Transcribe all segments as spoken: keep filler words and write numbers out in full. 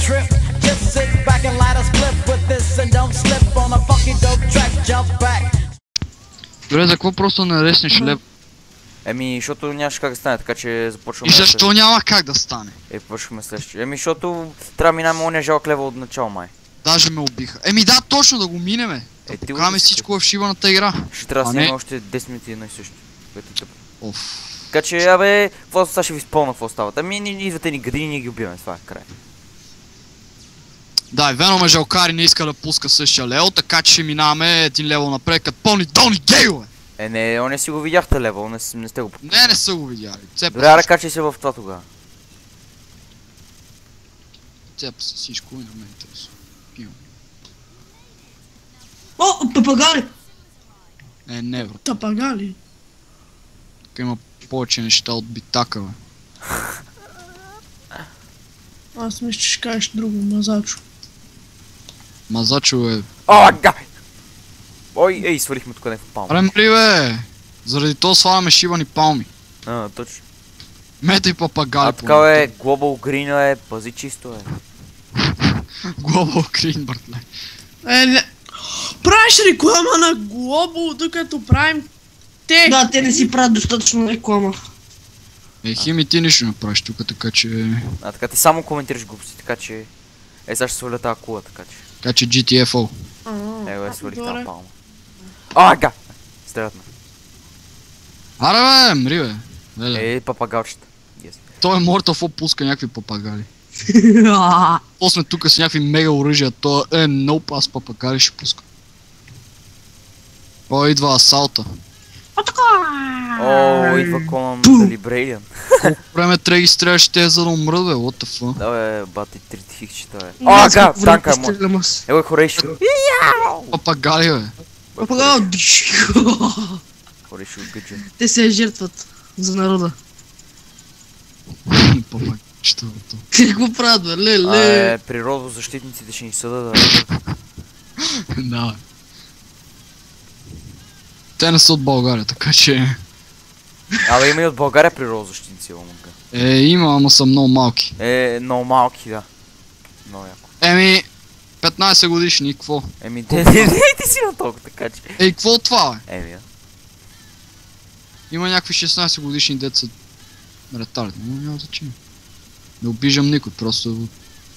trip. Just sit back and light a split with this and don't slip on a funky dope track. Jump back. Добре, за какво просто не реснеш лев? Еми, защото нямаше как да стане, така че започваме... И защо няма как да стане? Е, почваме следващия. Еми, защото трябва да минаме ония жалък левел от начало, май. Даже ме убиха. Еми да, точно да го минеме. Е, Да ти покажем го всичко в шибаната игра. Ще трябва да А, снимаме не. още десет минути едно и също. Което е тъпо. Оф. Така че, абе, какво сега ще ви спомня какво става? Ами, ни идвате ни градини, ние ги убиваме, това е край. Да, и Веном е жалкари, не иска да пуска същия левел, така че ще минаваме един левел напред, като пълни долни гейове. Е, не, он не си го видяхте левел, не, с- не сте го Не, не са го видяли. Цепа Добре, аре, качай се в това тогава. Цепа се всичко и не ме интересува. Пивам. О, папагали! Не, не, брат. Папагали. Тук има повече неща от битака, бе. Аз мисля, че ще кажеш друго, мазачо. Мазачо е... О, гай! Ой, ей, свалихме тук някакво палма. Време ли, бе? Заради това сваляме шибани палми. А, точно. Мета и папагали. А така е, Global Green е, пази чисто е. Global Green, братле. Е, не. Правиш реклама на Global, докато правим те. Да, те не си правят достатъчно реклама. Е, Хими, ти нищо не правиш тук, така че... А така ти само коментираш глупости, така че... Е, сега ще сваля тази кула, така че... Така че джи ти еф о. Его е, свалих добре. тази палма. А, га! Стрелят ме. Аре, бе, мри, бе. Леле. Е, папагалчета. Yes. Той е Mortal Kombat пуска някакви папагали. После тук с някакви мега оръжия, то е ноп, аз папагали ще пуска. О, идва асалта. О, идва Конан Далибрейден. Време трябва да ги стреляш те, за да умрат, бе, what the fuck. Да бе, бати трите хикчета, бе. О, га, танка е мой. Его е хорейшо. Папагали, бе. Папагал. Хорейшо гъджа. Те се жертват за народа. Папагали, що е то. Те го правят, бе, ле, А, ле. е, природозащитниците ще ни съдат, да. Да, бе. Те не са от България, така че... Абе, има и от България природозащитници, ломънка. Е, има, ама са много малки. Е, много малки, да. Много яко. Еми, петнайсет годишни, и какво? Еми, те, те, те, ти си на толкова, така че. Ей, какво от това, бе? Еми, да. Има някакви шестнайсет годишни деца ретарди, но няма значение. Не обиждам никой, просто...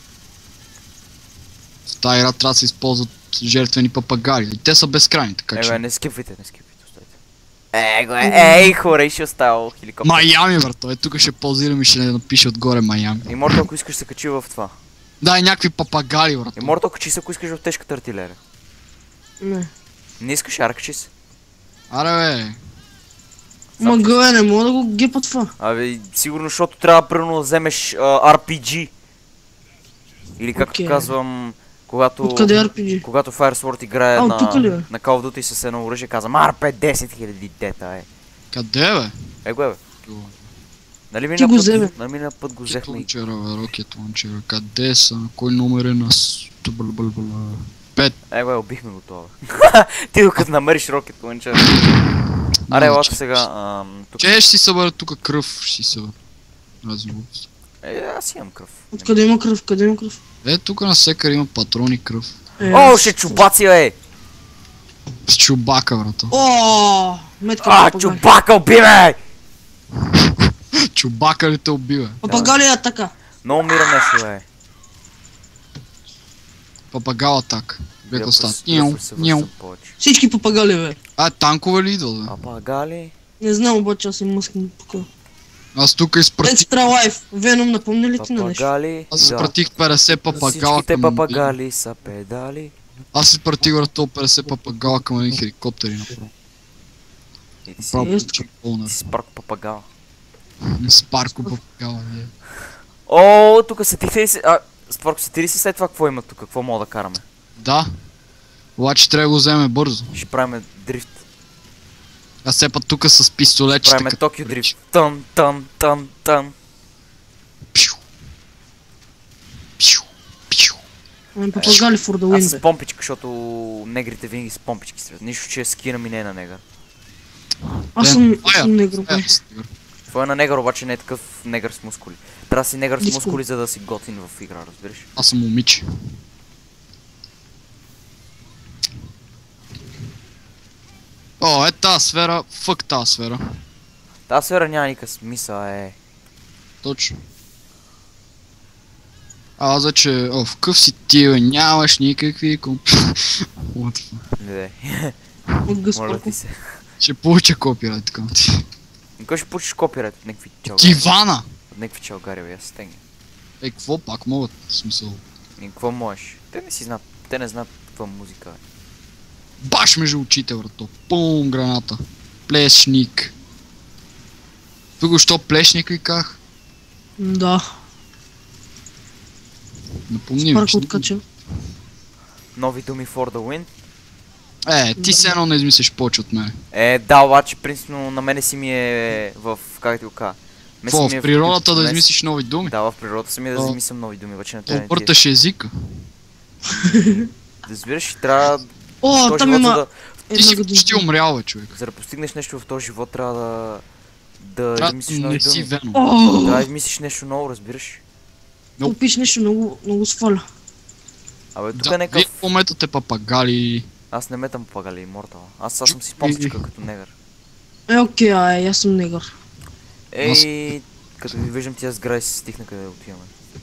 В тази игра трябва да се използват жертвени папагали. И те са безкрайни, така че... Е, бе, не скипвайте, не скипвайте, оставете. Е, го е, ей, хора, ще остава хеликоптер. Майами, брат, той тук ще позирам и ще напише отгоре Майами. И Мортал, ако искаш се качи в това. Да, и някакви папагали, брат. И Мортал, качи се, ако искаш в тежката артилерия. Не. Не искаш, ара качи се. Аре, бе. Мага, не мога да го гепа това. Абе, сигурно, защото трябва примерно да вземеш а, ар пи джи. Или както Окей. казвам, когато... Откъде ар пи джи? Когато Fire Sword играе А, на, оттук ли, бе? на Call of Duty с едно оръжие, казвам ар пи десет хиляди дета, е. Къде, бе? Е, го е, бе. Нали ми Ти на го път, вземе. нали ми на път го взехме и... Лончера, бе, рокет лончера. Къде са? Кой номер е на... Пет. Е, го е, убихме го това, бе. Ти докато намериш рокет лънча. Аре, елата сега, ам, тук... Че ще си събера тук кръв, ще си събера. Разни глупости. Е, аз имам кръв. Откъде има кръв? Къде има кръв? Е, тук на секър има патрони кръв. Е, О, аз- ще чубаци, бе! С чубака, брата. О, метка на А, папагали. чубака, уби, бе! Чубака ли те убива? Папагали е атака. Много мира нещо, бе. Папагал атак. Беха Я остат. просто- Няу, просто се няу. връщам повече. Всички папагали, бе. А, танкове ли идват, бе? Папагали? Не знам, обаче аз им мъскам тук. Аз тук изпратих... Екстра лайф. Веном, напомня ли ти на нещо? Папагали? Аз изпратих петдесет папагала Всичките към... папагали са педали. Аз изпратих върто петдесет папагала към един хеликоптер и направо. И ти си, Право Сериозно? получих пълна. ти си парк папагал. Спарко папагала, не. О, тук сетихте ли се... А, Спарко, сети ли си след това какво има тук? Какво мога да караме? Да. Обаче трябва да го вземе бързо. Ще правим дрифт. Аз все път тук с пистолетчета. Правим Токио дрифт. Тън, тън, тън, тън. Пиу. Пиу. Пиу. Ами папагали for the Аз win, с бе. помпичка, защото негрите винаги с помпички стрелят. Нищо, че скина ми не е на негър. Аз Е, съм, това аз е. съм негър, бе. Е, стига. Твой е на негър, обаче не е такъв негър с мускули. Трябва да си негър с Диско. мускули, за да си готин в игра, разбираш? Аз съм момиче. О, е тази сфера, фък тази сфера. Тази сфера няма никакъв смисъл, е. Точно. А, аз вече, о, в къв си ти, бе, нямаш никакви комп... What the fuck? Не, От моля Гаспарко. ти се. Ще получа копирайт, така ти. Кой ще получиш копирайт от някакви чалгари? Дивана! От някакви чалгари, бе, я стегне. Е, какво пак могат, в смисъл? И какво можеш? Те не си знаят, те не знаят каква музика е. Баш между очите, брато. Пум, граната. Плешник. Тук що плешник ви ках? Да. Напомни ми. Спарко ще- откача. Нови думи for the win. Е, ти се едно не измислиш повече от мен. Е, да, обаче, принципно на мене си ми е в, как ти го кажа? Ме си Какво, ми е в природата да мен си- измислиш нови думи? Да, в природата си ми е да О. измислям нови думи, обаче на тебе не ти е. Обърташ езика. Да разбираш, трябва О, този там живот, за има да, Ти си една почти година. умрял, бе, човек. за да постигнеш нещо в този живот, трябва да... Да Трябва измислиш да нови не си думи. Веном. Трябва да О, измислиш нещо ново, разбираш? опиш нещо много, много сваля. Абе, тук е Да, вие някакъв... пометате папагали. Аз не метам пагали Имортал. Аз, аз съм си помпичка като негър. Е, окей, ай, аз съм негър. Ей, като ви виждам тия сгради си стихна къде да отиваме.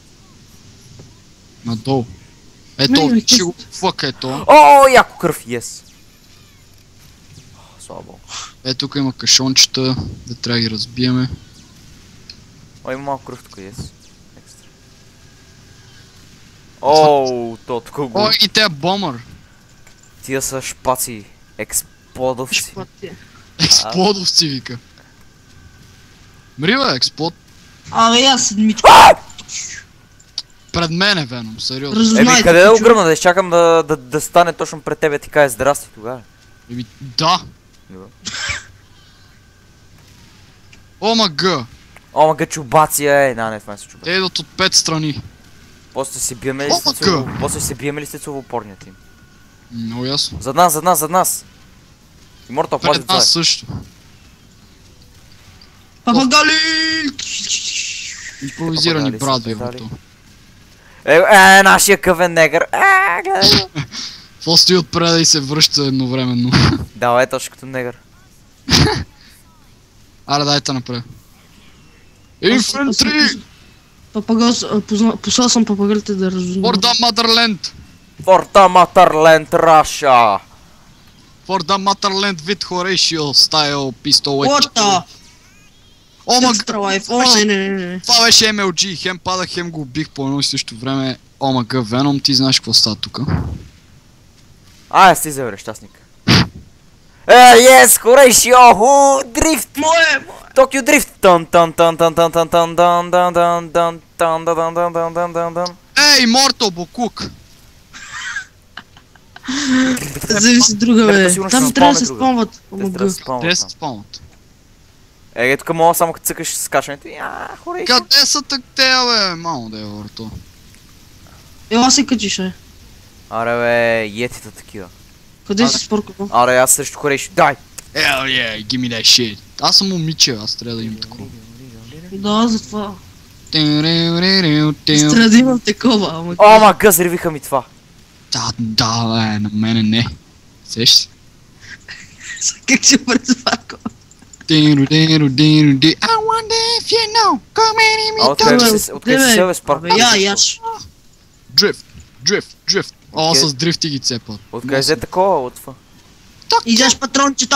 Надолу. Не, Ето, не, ще го фък, ето. О, яко кръв, ес! Слава богу. Е, тук има кашончета, да трябва да ги разбиеме. О, има малко кръв тук, ес. Екстра. Оу, то тук го... О, и те бомър. Тия са шпаци, експлодовци. Шпати. Експлодовци, вика. Мри, бе, експлод. Абе, аз седмичка. Пред мен е Веном, сериозно. Еми, Разузнайте. къде да го чу- гръмна, да изчакам да, да, да стане точно пред тебе, ти каже здрасти тогава. Еми, да. Добре. Омага. О, мага чубаци, е, да, не, това не са чубаци. Те идват от пет страни. После се биеме ли О, сте мага! целово... После се биеме ли сте целопорният им? Много ясно. Зад нас, зад нас, зад нас! Имортал, пази Пред нас отзад. също. Папагали! Импровизирани Папагали са брадви, педали. брато. Е, е, нашия къвен негър. Е, гледай го. Какво стои отпред и се връща едновременно? Да, е точно като негър. Аре, дайте напред. Инфантри! Папагал, послал съм папагалите да разузнават. For the motherland! Форта Матърленд, Раша! For the motherland with Horatio style pistol. What the? О, мага! Extra life. О, не, не, не, не. Това беше Ем Ел Джи, хем падах, хем го убих по едно и също време. О, мага, Веном, ти знаеш какво става тука. А, стига, бре, щастник. Е, ес, Хорейшио, ху, дрифт! Мое, Токио дрифт! Тан тан тан тан тан тан тан тан тан тан тан тан тан тан тан тан тан тан. Ей, Мортал Бокук! зависи друга, Бе, бе. сигурно ще Там се трябва да се спомня друга. спомват. Те трябва Омага. да се спомнят Къде там. се спомнят? Е, тук мога само като цъкаш с качването и а, Хорейшио. Къде са так те, бе? Мамо да е върто. Ела се качиш, е. Аре бе, йетите такива. Къде Абе. си спорко? Аре, аз срещу Хорейшио. Дай! Hell yeah, give me that shit. Аз съм момиче, аз трябва да имам такова. Да, затова. Да, Трябва да имам такова, ама... О, ма гъз, ревиха ми това. да, бе, на мене не. Сеш се. Как си пред спарко? I wonder if you know, come in А откъде си откъде си сел, Спарко? Абе, я, яш. Дрифт, дрифт, дрифт. О, с дрифти ги цепат. Откъде взе такова от това? Изяш патрончето!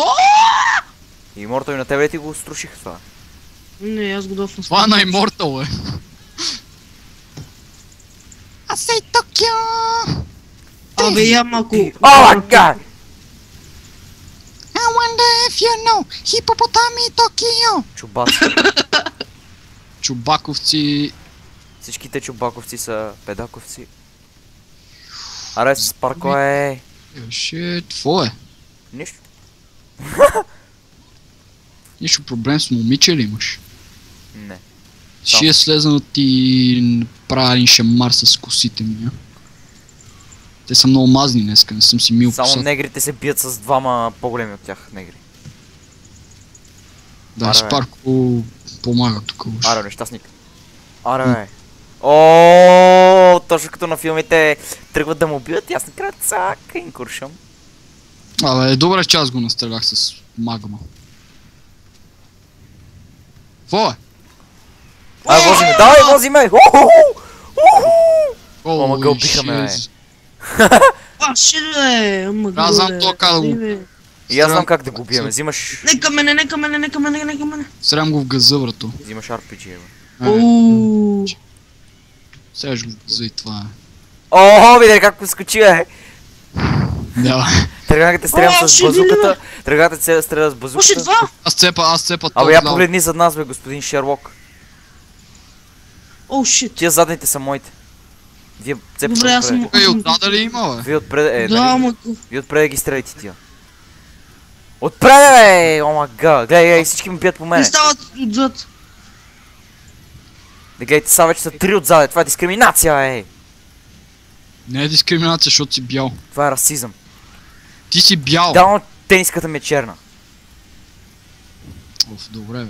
И Мортал и на тебе ти го струших това. Не, аз го дофна. Това е на Immortal, е. I say Tokyo! Абе, я малко... О, мага! I wonder if you know, Хипопотами Токио! Чубаци. Чубаковци... Всичките чубаковци са педаковци. Аре, Спарко е... Shit, какво е? Нищо. Нищо проблем с момиче ли имаш? Не. Ще е слезна да ти правя един шамар с косите ми, а? Те са много мазни днеска, не съм си мил Само косата. негрите се бият с двама по-големи от тях негри. Да, Аре, бе. Спарко помага тук уж. Аре, нещастник. Аре, бе. О, точно като на филмите тръгват да му убият и аз накрая цак им куршам. Абе, добре, че аз го настрелях с магма. Какво е? Ай, вози ме, давай, вози ме! Уху! О, Ама го убиха ме, бе. А, ще бе, ама Аз знам бе, то как да го- ай, бе. И аз знам как да го убием. Взимаш... Нека мене, нека мене, нека мене, нека мене. Срям го в газа, брато. Взимаш ар пи джи, бе. Е, Ооо. Сега ще го в газа и това е. О, видя как го скочи, бе! Да. Тръгнах да те стрелям О, с ще видя, базуката. Тръгнах да те стреля с Още базуката. два! Аз цепа, аз цепа Абе, я ляво. погледни зад нас, бе, господин Шерлок. О, шит. Тия задните са моите. Вие цепате Добре, аз отпред. съм... Ей, отзада ли има, бе? Вие отпред, е, Да, нали? ама... Вие отпред да ги стреляйте тия. Отпред, бе! О, ма га! Гледай, гледай, всички ме бият по Не мене. стават отзад. Да гледайте, са вече са три отзаде. Това е дискриминация, бе! Не е дискриминация, защото си бял. Това е расизъм. Ти си бял. Да, но тениската ми е черна. Оф, добре, бе.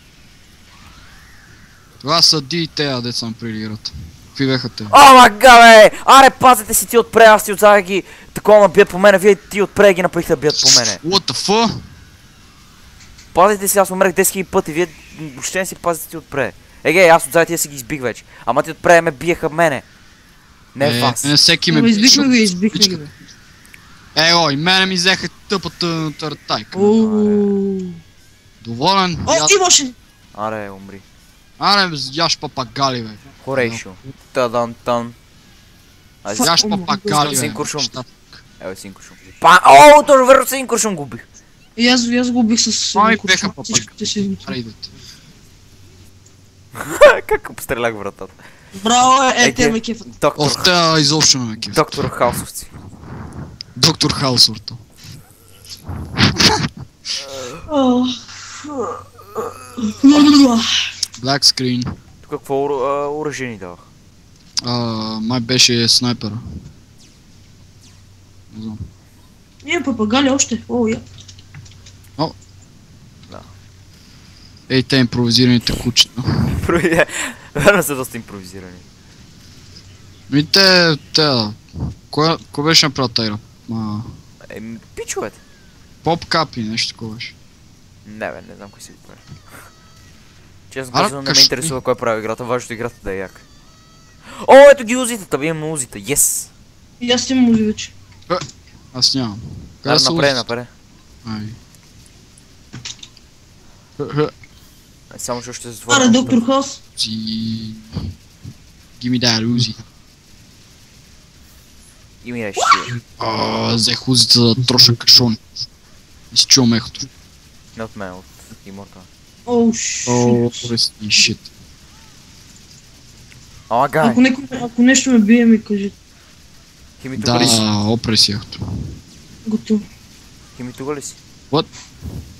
Това са ди и те, деца ме прилират. Какви беха те? О, ма га, бе! Аре, пазете си ти отпред, аз ти отзаде ги такова ме бият по мене, вие ти отпред ги направихте да бият по мене. What the fuck? Пазите си, аз умрех десет хиляди пъти, вие въобще не си пазите ти отпред. Еге, аз отзаде тия си ги избих вече. Ама ти отпред ме биеха мене. Не Е, вас. Не, всеки ме Ама избихме защото- го, избихме ги, бе. Его, и мене ми взеха тъпата тартайка. Ооо. Доволен? О, Я- имаше! Аре, умри. Аре, бе, яш папагали, бе. Хорейшо. Тадан-тан. Аз Фак. Яш О, папагали, бе. син куршум. Ща- Ево син куршум. Па, о, точно верно син куршум го убих. И аз, и аз го убих с... Ай, куршум. беха папаги. Всичките си... Аре, идете. Как го пострелях вратата. Браво, е, е, Еге. те ме кефат. Доктор, Оф, те изобщо не ме кеф. доктор Хаусовци. Доктор Хаусорто. Black screen. Тук какво оръ- а, оръжие ни давах? А, май беше снайпера. Не знам. Ние папагали още. О, я. Ей, те импровизираните кучета. Провидя. Верно са доста импровизирани. Ми те, те, кой, кой беше направил тайра? А, Еми, пичовете. поп капи, нещо такова беше. Не бе, не знам кой си го прави. Честно Ара, казвам, не ме каш- интересува кой прави играта, важното е играта да е яка. О, ето ги узитата, имаме узита, yes! И аз имам музи вече. Аз нямам. Аре, са напред, узи? напред. Ай. Хе, хе, Е, Само че още се затворя. Аре, доктор Хаус. си... Give me that Uzi. И ми речи. А, взех узица да троша кашон. И си чувам ехото. Не от мен, от имота. О, О, шит. рестни шит. Ама гай, Ако, неко, ако нещо ме бие, ми кажи. хими тука ли си? Да, опре си ехото. Готово. Хими тука ли си? What?